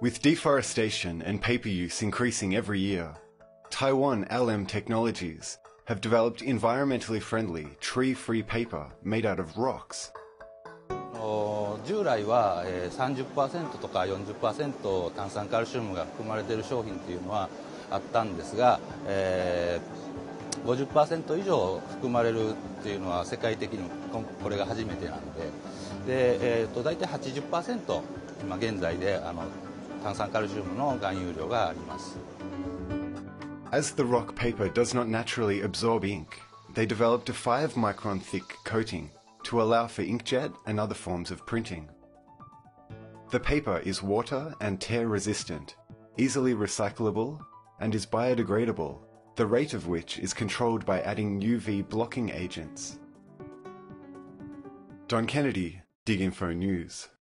With deforestation and paper use increasing every year, Taiwan LM Technologies have developed environmentally friendly, tree-free paper made out of rocks. 従来は30% とか40% 炭酸カルシウムが含まれている商品っていうのはあったんですが、50% 以上含まれるっていうのは世界的にこれが初めてなんで、大体 80% 今現在で炭酸カルシウムの含有量があります。 As the rock paper does not naturally absorb ink, they developed a 5-micron thick coating to allow for inkjet and other forms of printing. The paper is water and tear resistant, easily recyclable, and is biodegradable, the rate of which is controlled by adding UV blocking agents. Don Kennedy, DigInfo News.